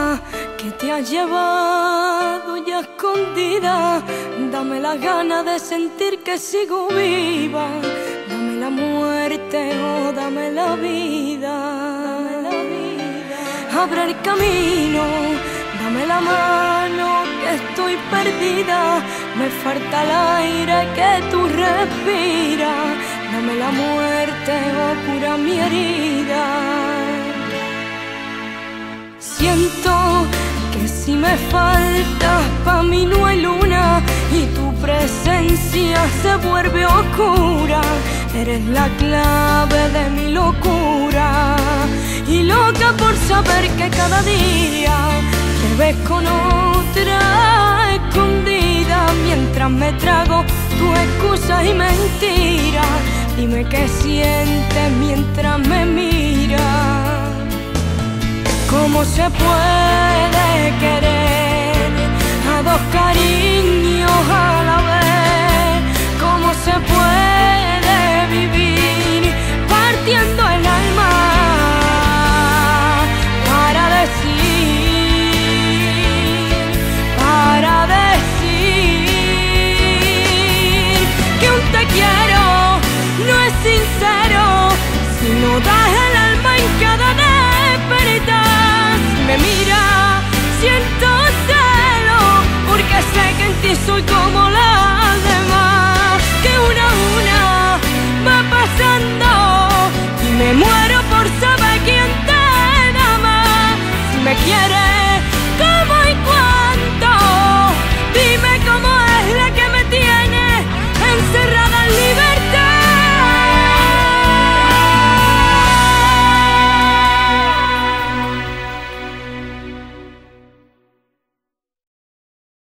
que te has llevado ya escondida. Dame las ganas de sentir que sigo viva. Dame la muerte o dame la vida. Abre el camino, dame la mano que estoy perdida. Me falta el aire que tú respiras. Dame la muerte o cura mi herida. Siento que si me faltas pa' mí no hay luna y tu presencia se vuelve oscura. Eres la clave de mi locura y loca por saber que cada día te ves con otra escondida. Mientras me trago tus excusas y mentiras, dime qué sientes mientras me miras. ¿Cómo se puede querer a dos cariños a la vez? ¿Cómo se puede vivir partiendo el alma para decir que un te quiero no es sincero si no das el alma en cada despertar? Me mira, siento celo, porque sé que en ti soy como las demás. Que una a una va pasando y me muero por saber quién te da más. Si me quieres